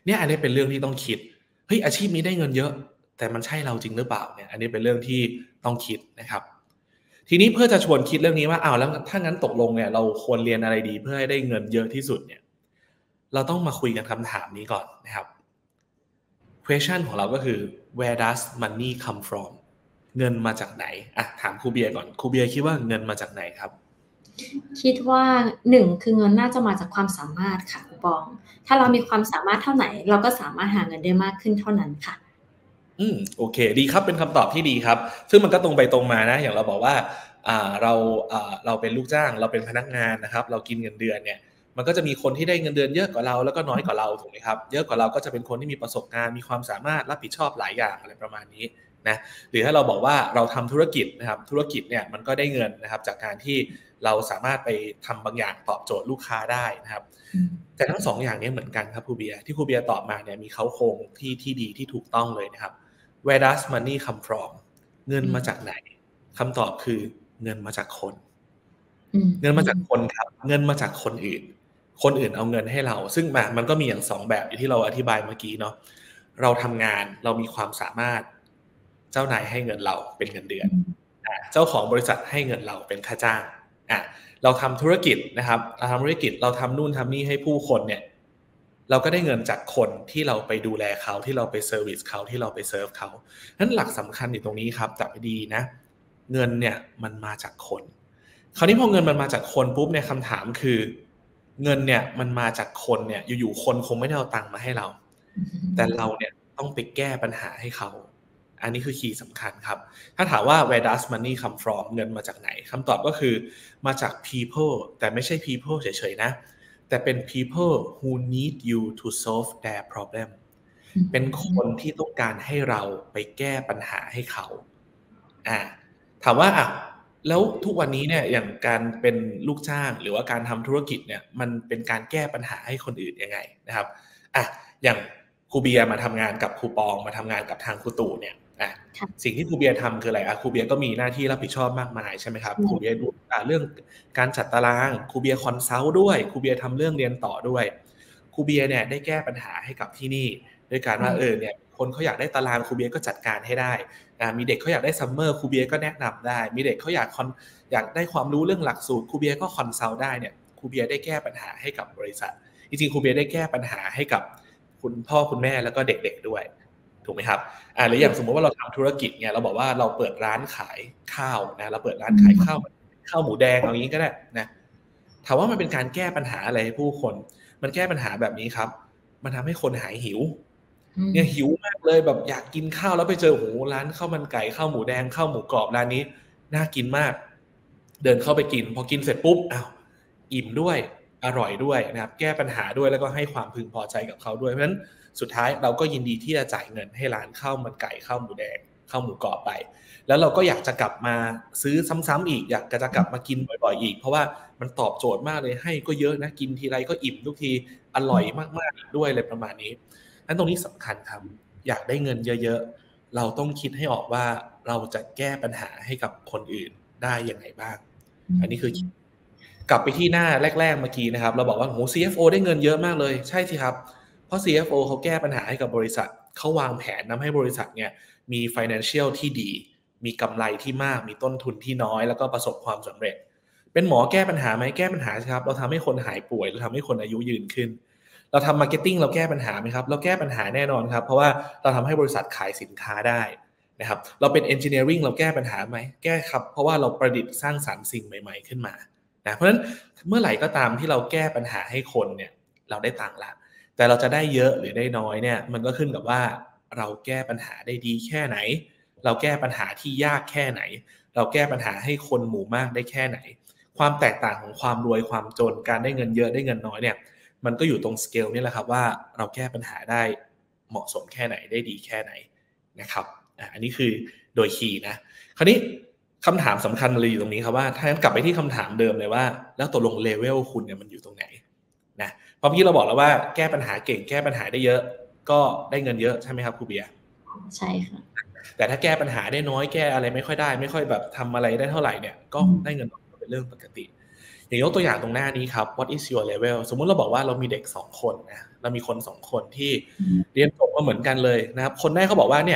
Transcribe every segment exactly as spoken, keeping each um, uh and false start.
เนี่ยอันนี้เป็นเรื่องที่ต้องคิดเฮ้ยอาชีพนี้ได้เงินเยอะแต่มันใช่เราจริงหรือเปล่าเนี่ยอันนี้เป็นเรื่องที่ต้องคิดนะครับทีนี้เพื่อจะชวนคิดเรื่องนี้ว่าอ้าวแล้วถ้างั้นตกลงเนี่ยเราควรเรียนอะไรดีเพื่อให้ได้เงินเยอะที่สุดเนี่ยเราต้องมาคุยกันคำถามนี้ก่อนนะครับ question ของเราก็คือ where does money come from เงินมาจากไหนอ่ะถามครูเบียร์ก่อนครูเบียร์คิดว่าเงินมาจากไหนครับคิดว่าหนึ่งคือเงินน่าจะมาจากความสามารถค่ะคุณปองถ้าเรามีความสามารถเท่าไหร่เราก็สามารถหาเงินได้มากขึ้นเท่านั้นค่ะอืมโอเคดีครับเป็นคำตอบที่ดีครับซึ่งมันก็ตรงไปตรงมานะอย่างเราบอกว่าอ่าเราอ่าเราเป็นลูกจ้างเราเป็นพนักงานนะครับเรากินเงินเดือนเนี่ยมันก็จะมีคนที่ได้เงินเดือนเยอะกว่าเราแล้วก็น้อยกว่าเราถูกไหมครับเยอะกว่าเราก็จะเป็นคนที่มีประสบการณ์มีความสามารถรับผิดชอบหลายอย่างอะไรประมาณนี้นะหรือถ้าเราบอกว่าเราทำธุรกิจนะครับธุรกิจเนี่ยมันก็ได้เงินนะครับจากการที่เราสามารถไปทำบางอย่างตอบโจทย์ลูกค้าได้นะครับแต่ทั้งสองอย่างนี้เหมือนกันครับครูเบียร์ที่ครูเบียร์ตอบมาเนี่ยมีเค้าโครงที่ที่ดีที่ถูกต้องเลยนะครับWhere does money come from เงินมาจากไหนคำตอบคือเงินมาจากคนเงินมาจากคนครับเงินมาจากคนอื่นคนอื่นเอาเงินให้เราซึ่งมันก็มีอย่างสองแบบอย่างที่เราอธิบายเมื่อกี้เนาะเราทำงานเรามีความสามารถเจ้านายให้เงินเราเป็นเงินเดือนเจ้าของบริษัทให้เงินเราเป็นค่าจ้างอ่ะเราทำธุรกิจนะครับเราทำธุรกิจเราทำนู่นทำนี่ให้ผู้คนเนี่ยเราก็ได้เงินจากคนที่เราไปดูแลเขาที่เราไปเซอร์วิสเขาที่เราไปเซิร์ฟเขานั้นหลักสำคัญอยู่ตรงนี้ครับจับให้ดีนะเงินเนี่ยมันมาจากคนคราวนี้พอเงินมันมาจากคนปุ๊บเนี่ยคำถามคือเงินเนี่ยมันมาจากคนเนี่ยอยู่ๆคนคงไม่ได้เอาตังค์มาให้เราแต่เราเนี่ยต้องไปแก้ปัญหาให้เขาอันนี้คือคีย์สำคัญครับถ้าถามว่า where does money come from เงินมาจากไหนคำตอบก็คือมาจาก people แต่ไม่ใช่ people เฉยๆนะแต่เป็น people who need you to solve their problem เป็นคนที่ต้องการให้เราไปแก้ปัญหาให้เขาอ่าถามว่าอ่ะแล้วทุกวันนี้เนี่ยอย่างการเป็นลูกจ้างหรือว่าการทำธุรกิจเนี่ยมันเป็นการแก้ปัญหาให้คนอื่นยังไงนะครับอ่ะอย่างครูเบียร์มาทำงานกับครูปองมาทำงานกับทางครูตู่เนี่ยอ่ะสิ่งที่ครูเบียร์ทำคืออะไรอ่ะครูเบียร์ก็มีหน้าที่รับผิดชอบมากมายใช่ไหมครับครูเบียร์ดูเรื่องการจัดตารางครูเบียร์คอนซัลท์ด้วยครูเบียร์ทำเรื่องเรียนต่อด้วยครูเบียร์เนี่ยได้แก้ปัญหาให้กับที่นี่ด้วยการว่าเออเนี่ยคนเขาอยากได้ตารางครูเบียร์ก็จัดการให้ได้มีเด็กเขาอยากได้ซัมเมอร์ครูเบียร์ก็แนะนำได้มีเด็กเขาอยากคอนอยากได้ความรู้เรื่องหลักสูตรครูเบียร์ก็คอนซัลท์ได้เนี่ยครูเบียร์ได้แก้ปัญหาให้กับบริษัทจริงๆครูเบียร์ได้แก้ปัญหาให้กับคุณพ่อคุณแม่แล้วก็เด็กๆด้วยถูกไหมครับอ่าหรืออย่างสมมติว่าเราทำธุรกิจเนี่ยเราบอกว่าเราเปิดร้านขายข้าวนะเราเปิดร้านขายข้าวข้าวหมูแดงเอางี้ก็ได้นะถามว่ามันเป็นการแก้ปัญหาอะไรให้ผู้คนมันแก้ปัญหาแบบนี้ครับมันทำให้คนหายหิวเนี่ยหิวมากเลยแบบอยากกินข้าวแล้วไปเจอโหร้านข้าวมันไก่ข้าวหมูแดงข้าวหมูกรอบร้านนี้น่ากินมากเดินเข้าไปกินพอกินเสร็จปุ๊บอ้าวอิ่มด้วยอร่อยด้วยนะครับแก้ปัญหาด้วยแล้วก็ให้ความพึงพอใจกับเขาด้วยเพราะฉะนั้นสุดท้ายเราก็ยินดีที่จะจ่ายเงินให้ร้านข้าวมันไก่ข้าวหมูแดงข้าวหมูกรอบไปแล้วเราก็อยากจะกลับมาซื้อซ้ำๆอีกอยากจะกลับมากินบ่อยๆอีกเพราะว่ามันตอบโจทย์มากเลยให้ก็เยอะนะกินทีไรก็อิ่มทุกทีอร่อยมากๆด้วยอะไรประมาณนี้นั้นตรงนี้สำคัญครับอยากได้เงินเยอะๆเราต้องคิดให้ออกว่าเราจะแก้ปัญหาให้กับคนอื่นได้ยังไงบ้างอันนี้คือกลับไปที่หน้าแรกๆเมื่อกี้นะครับเราบอกว่าโห ซี เอฟ โอ ได้เงินเยอะมากเลยใช่สิครับเพราะ ซี เอฟ โอ เขาแก้ปัญหาให้กับบริษัทเขาวางแผนทำให้บริษัทเนี่ยมี financial ที่ดีมีกำไรที่มากมีต้นทุนที่น้อยแล้วก็ประสบความสำเร็จเป็นหมอแก้ปัญหาไหมแก้ปัญหาครับเราทำให้คนหายป่วยเราทำให้คนอายุยืนขึ้นเราทำมาร์เก็ตติ้งเราแก้ปัญหาไหมครับเราแก้ปัญหาแน่นอนครับเพราะว่าเราทำให้บริษัทขายสินค้าได้นะครับเราเป็น engineering เราแก้ปัญหาไหมแก้ครับเพราะว่าเราประดิษฐ์สร้างสรรค์สิ่งใหม่ๆขึ้นมานะเพราะฉะนั้นเมื่อไหร่ก็ตามที่เราแก้ปัญหาให้คนเนี่ยเราได้ตังค์ละแต่เราจะได้เยอะหรือได้น้อยเนี่ยมันก็ขึ้นกับว่าเราแก้ปัญหาได้ดีแค่ไหนเราแก้ปัญหาที่ยากแค่ไหนเราแก้ปัญหาให้คนหมู่มากได้แค่ไหนความแตกต่างของความรวยความจนการได้เงินเยอะได้เงินน้อยเนี่ยมันก็อยู่ตรงสเกลนี่แหละครับว่าเราแก้ปัญหาได้เหมาะสมแค่ไหนได้ดีแค่ไหนนะครับอันนี้คือโดยคีย์นะคราวนี้คำถามสำคัญเลยอยู่ตรงนี้ครับว่าถ้างั้นกลับไปที่คำถามเดิมเลยว่าแล้วตกลงเลเวลคุณเนี่ยมันอยู่ตรงไหนนะเพราะพี่เราบอกแล้วว่าแก้ปัญหาเก่งแก้ปัญหาได้เยอะก็ได้เงินเยอะใช่ไหมครับครูเบียร์ใช่ค่ะแต่ถ้าแก้ปัญหาได้น้อยแก้อะไรไม่ค่อยได้ไม่ค่อยแบบทำอะไรได้เท่าไหร่เนี่ยก็ได้เงินน้อยเป็นเรื่องปกติอย่างยกตัวอย่างตรงหน้านี้ครับ what is your level สมมุติเราบอกว่าเรามีเด็กสองคนนะเรามีคนสองคนที่เรียนจบมาเหมือนกันเลยนะครับคนแรกเขาบอกว่าเนี่ย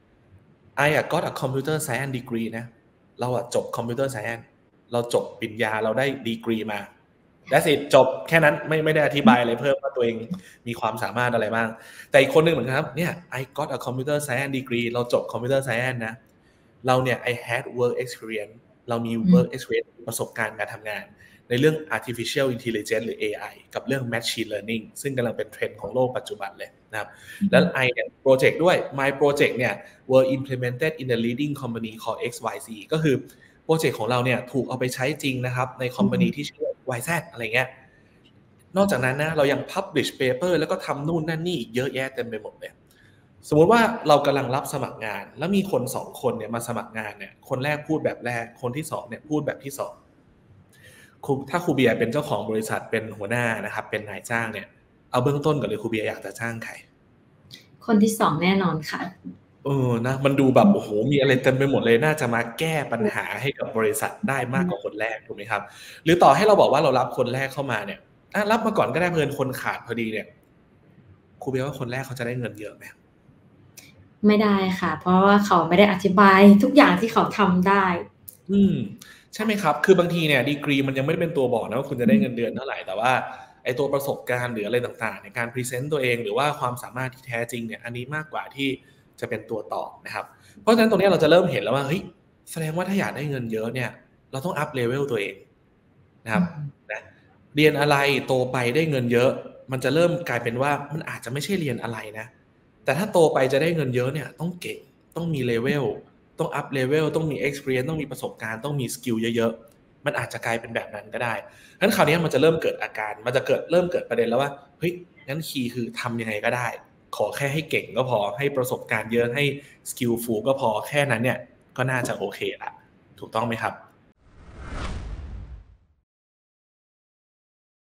I got a computer science degree นะเราอะจบ computer science เราจบปริญญาเราได้ดีกรีมา that's it จบแค่นั้นไม่ไม่ได้อธิบายอะไรเพิ่มว่าตัวเองมีความสามารถอะไรบ้างแต่อีกคนนึงเหมือนกันครับเนี่ย I got a computer science degree เราจบ computer science นะเราเนี่ย I had work experience เรามี work experience ประสบการณ์การทำงานในเรื่อง artificial intelligence หรือ เอ ไอ กับเรื่อง machine learning ซึ่งกำลังเป็นเทรนด์ของโลกปัจจุบันเลยนะครับแล้ว I เนี่ย project ด้วย my project เนี่ย were implemented in the leading company called เอ็กซ์ วาย ซี ก็คือโปรเจกต์ของเราเนี่ยถูกเอาไปใช้จริงนะครับในคอมพานีที่ชื่อ วาย แซด อะไรเงี้ยนอกจากนั้นนะเรายัง publish paper แล้วก็ทำนู่นนั่นนี่อีกเยอะแยะเต็มไปหมดเลยสมมติว่าเรากำลังรับสมัครงานแล้วมีคนสองคนเนี่ยมาสมัครงานเนี่ยคนแรกพูดแบบแรกคนที่สองเนี่ยพูดแบบที่สองถ้าครูเบียร์เป็นเจ้าของบริษัทเป็นหัวหน้านะครับเป็นนายจ้างเนี่ยเอาเบื้องต้นก่อนเลยครูเบียร์อยากจะจ้างใครคนที่สองแน่นอนค่ะเออนะมันดูแบบโอ้โหมีอะไรเต็มไปหมดเลยน่าจะมาแก้ปัญหาให้กับบริษัทได้มากกว่าคนแรกถูกไหมครับหรือต่อให้เราบอกว่าเรารับคนแรกเข้ามาเนี่ยรับมาก่อนก็ได้เพิ่นคนขาดพอดีเนี่ยครูเบียร์ว่าคนแรกเขาจะได้เงินเยอะไหมไม่ได้ค่ะเพราะว่าเขาไม่ได้อธิบายทุกอย่างที่เขาทำได้อืมใช่ไหมครับคือบางทีเนี่ยดีกรีมันยังไม่ได้เป็นตัวบอกนะว่าคุณจะได้เงินเดือนเท่าไหร่แต่ว่าไอ้ตัวประสบการณ์หรืออะไรต่างๆในการพรีเซนต์ตัวเองหรือว่าความสามารถที่แท้จริงเนี่ยอันนี้มากกว่าที่จะเป็นตัวตอบนะครับเพราะฉะนั้นตรงนี้เราจะเริ่มเห็นแล้วว่าเฮ้ยแสดงว่าถ้าอยากได้เงินเยอะเนี่ยเราต้องอัพเลเวลตัวเองนะครับนะเรียนอะไรโตไปได้เงินเยอะมันจะเริ่มกลายเป็นว่ามันอาจจะไม่ใช่เรียนอะไรนะแต่ถ้าโตไปจะได้เงินเยอะเนี่ยต้องเก่งต้องมีเลเวลต้องอัพเลเวลต้องมี experience ต้องมีประสบการณ์ต้องมีสกิลเยอะๆมันอาจจะกลายเป็นแบบนั้นก็ได้งั้นคราวนี้มันจะเริ่มเกิดอาการมันจะเกิดเริ่มเกิดประเด็นแล้วว่าเฮ้ยงั้นคีย์คือทำยังไงก็ได้ขอแค่ให้เก่งก็พอให้ประสบการณ์เยอะให้สกิลฟูลก็พอแค่นั้นเนี่ยก็น่าจะโอเคละถูกต้องไหมครับ